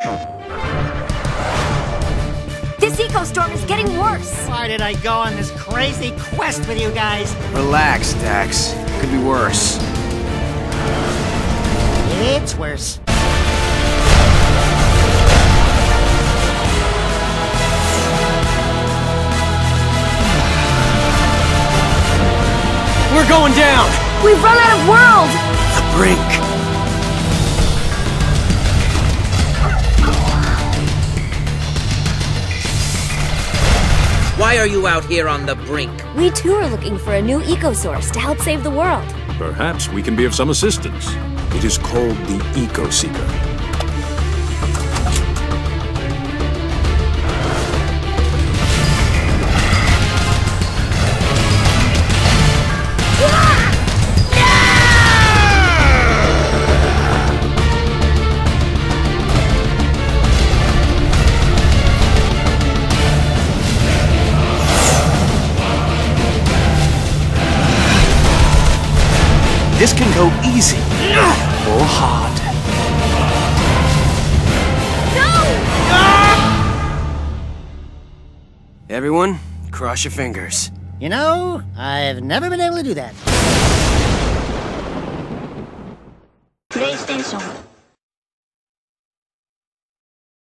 This eco-storm is getting worse. Why did I go on this crazy quest with you guys? Relax, Dax. Could be worse. It's worse. We're going down! We've run out of world! The brink. Why are you out here on the brink? We too are looking for a new eco-source to help save the world. Perhaps we can be of some assistance. It is called the Eco-Seeker. This can go easy or hard. No! Everyone, cross your fingers. You know, I've never been able to do that. PlayStation